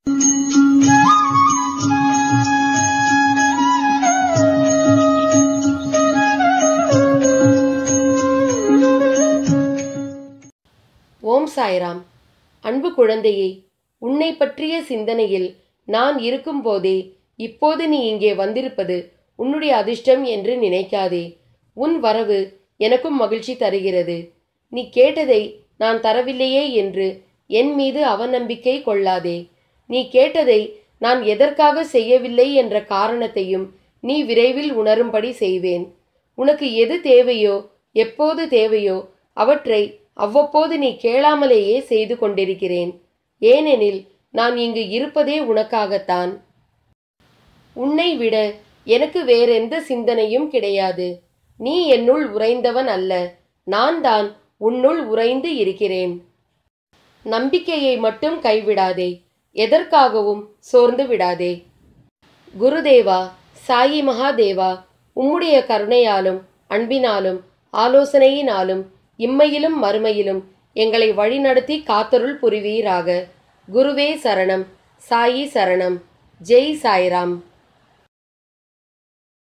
ஓம் சாய்ராம். அன்பு குழந்தையே, உன்னை பற்றிய சிந்தனையில் நான் இருக்கும்போதே இப்போது நீ இங்கே வந்திருப்பது உன்னுடைய அதிர்ஷ்டம் என்று நினைக்காதே. உன் வரவு எனக்கும் மகிழ்ச்சி தருகிறது. நீ கேட்டதை நான் தரவில்லையே என்று என் மீது அவநம்பிக்கை கொள்ளாதே. நீ கேட்டதை நான் எதற்காக செய்யவில்லை என்ற காரணத்தையும் நீ விரைவில் உணரும்படி செய்வேன். உனக்கு எது தேவையோ, எப்போது தேவையோ அவற்றை அவ்வப்போது நீ கேளாமலேயே செய்து கொண்டிருக்கிறேன். ஏனெனில் நான் இங்கு இருப்பதே உனக்காகத்தான். உன்னை விட எனக்கு வேறெந்த சிந்தனையும் கிடையாது. நீ என்னுள் உறைந்தவன் அல்ல, நான் தான் உன்னுள் உறைந்து இருக்கிறேன். நம்பிக்கையை மட்டும் கைவிடாதே, எதற்காகவும் சோர்ந்து விடாதே. குருதேவா, சாயி மகாதேவா, உம்முடைய கருணையாலும் அன்பினாலும் ஆலோசனையினாலும் இம்மையிலும் மறுமையிலும் எங்களை வழிநடத்தி காத்தருள் புரிவீராக. குருவே சரணம். சாயி சரணம். ஜெய் சாய்ராம்.